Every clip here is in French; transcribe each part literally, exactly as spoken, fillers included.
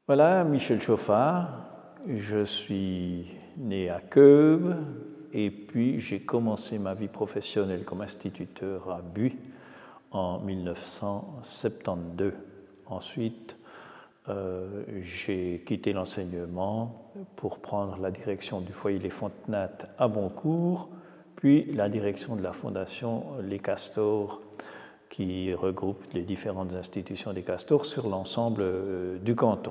Voilà, Michel Chauffard, je suis né à Queuves et puis j'ai commencé ma vie professionnelle comme instituteur à Buis en mille neuf cent soixante-douze. Ensuite, euh, j'ai quitté l'enseignement pour prendre la direction du foyer Les Fontenates à Boncourt, puis la direction de la fondation Les Castors qui regroupe les différentes institutions des Castors sur l'ensemble euh, du canton.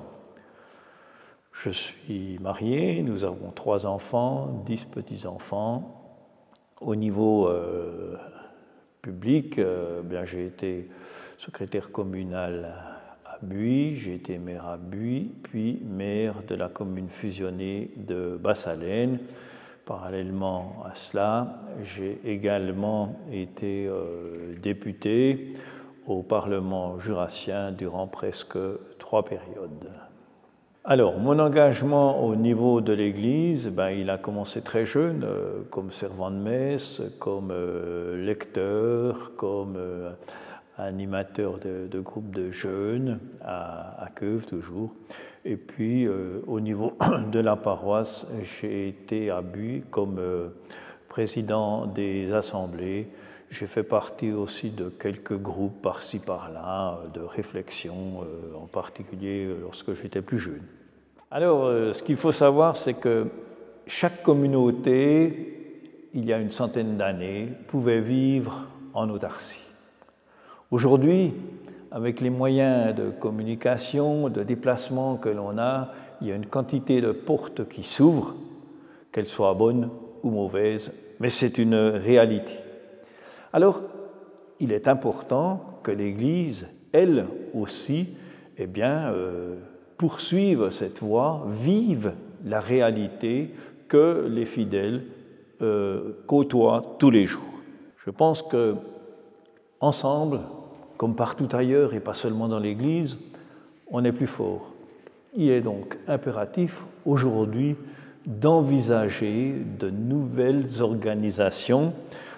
Je suis marié, nous avons trois enfants, dix petits-enfants. Au niveau euh, public, euh, bien, j'ai été secrétaire communal à Buis, j'ai été maire à Buis, puis maire de la commune fusionnée de Basse-Alène. Parallèlement à cela, j'ai également été euh, député au Parlement jurassien durant presque trois périodes. Alors, mon engagement au niveau de l'Église, ben, il a commencé très jeune, euh, comme servant de messe, comme euh, lecteur, comme euh, animateur de, de groupes de jeunes, à, à Queuves toujours. Et puis, euh, au niveau de la paroisse, j'ai été à Buis comme euh, président des assemblées. J'ai fait partie aussi de quelques groupes par-ci par-là, de réflexion, euh, en particulier lorsque j'étais plus jeune. Alors, euh, ce qu'il faut savoir, c'est que chaque communauté, il y a une centaine d'années, pouvait vivre en autarcie. Aujourd'hui, avec les moyens de communication, de déplacement que l'on a, il y a une quantité de portes qui s'ouvrent, qu'elles soient bonnes ou mauvaises, mais c'est une réalité. Alors, il est important que l'Église, elle aussi, eh bien, euh, poursuive cette voie, vive la réalité que les fidèles euh, côtoient tous les jours. Je pense que ensemble, comme partout ailleurs et pas seulement dans l'Église, on est plus fort. Il est donc impératif aujourd'hui d'envisager de nouvelles organisations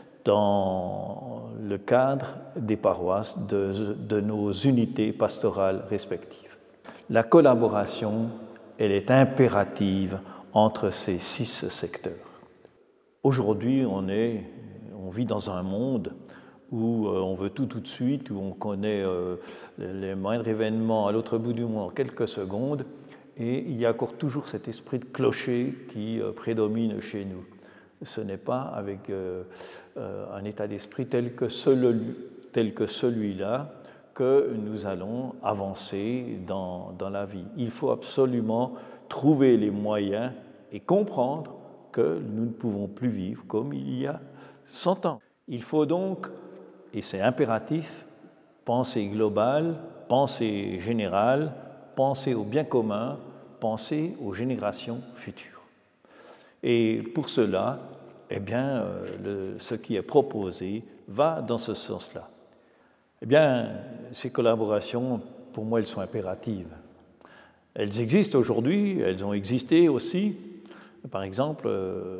dans le cadre des paroisses, de, de nos unités pastorales respectives. La collaboration, elle est impérative entre ces six secteurs. Aujourd'hui, on, est, on vit dans un monde où on veut tout tout de suite, où on connaît euh, les moindres événements à l'autre bout du monde en quelques secondes, et il y a encore toujours cet esprit de clocher qui euh, prédomine chez nous. Ce n'est pas avec euh, euh, un état d'esprit tel que, celui, tel que celui-là que nous allons avancer dans, dans la vie. Il faut absolument trouver les moyens et comprendre que nous ne pouvons plus vivre comme il y a cent ans. Il faut donc, et c'est impératif, penser global, penser général, penser au bien commun, penser aux générations futures. Et pour cela, eh bien, le, ce qui est proposé va dans ce sens-là. Eh bien, ces collaborations, pour moi, elles sont impératives. Elles existent aujourd'hui, elles ont existé aussi. Par exemple,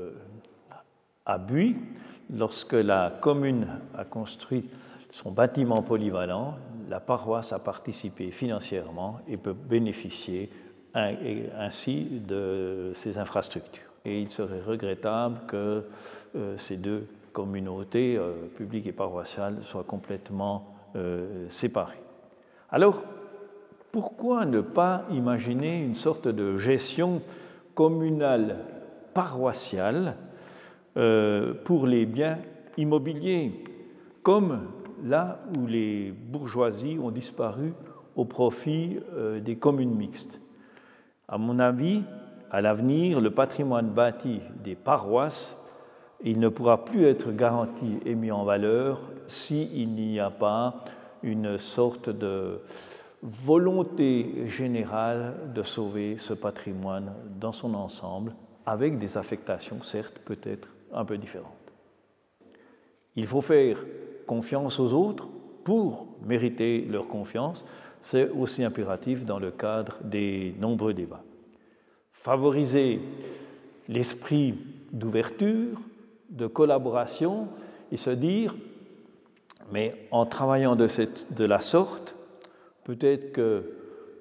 à Buis, lorsque la commune a construit son bâtiment polyvalent, la paroisse a participé financièrement et peut bénéficier ainsi de ces infrastructures. Et il serait regrettable que euh, ces deux communautés, euh, publiques et paroissiales, soient complètement euh, séparées. Alors, pourquoi ne pas imaginer une sorte de gestion communale paroissiale euh, pour les biens immobiliers, comme là où les bourgeoisies ont disparu au profit euh, des communes mixtes? À mon avis, à l'avenir, le patrimoine bâti des paroisses, il ne pourra plus être garanti et mis en valeur s'il n'y a pas une sorte de volonté générale de sauver ce patrimoine dans son ensemble, avec des affectations, certes, peut-être un peu différentes. Il faut faire confiance aux autres pour mériter leur confiance. C'est aussi impératif dans le cadre des nombreux débats. Favoriser l'esprit d'ouverture, de collaboration et se dire, mais en travaillant de, cette, de la sorte, peut-être que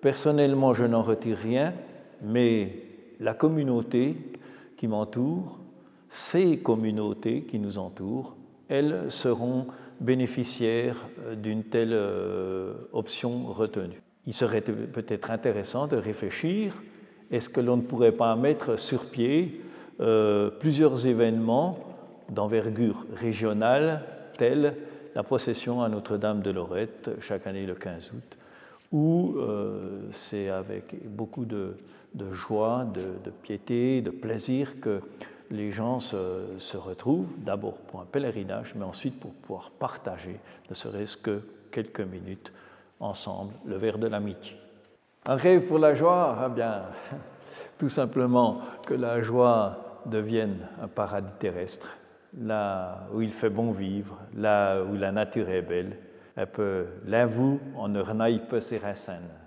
Personnellement, je n'en retire rien, mais la communauté qui m'entoure, ces communautés qui nous entourent, elles seront bénéficiaires d'une telle euh, option retenue. Il serait peut-être intéressant de réfléchir, est-ce que l'on ne pourrait pas mettre sur pied euh, plusieurs événements d'envergure régionale, tels la procession à Notre-Dame de Lorette, chaque année le quinze août, où euh, c'est avec beaucoup de, de joie, de, de piété, de plaisir que les gens se, se retrouvent, d'abord pour un pèlerinage, mais ensuite pour pouvoir partager, ne serait-ce que quelques minutes ensemble, le verre de l'amitié. Un rêve pour la joie, eh bien, tout simplement que la joie devienne un paradis terrestre, là où il fait bon vivre, là où la nature est belle, un peu l'avoue en ne renaille pas ses racines.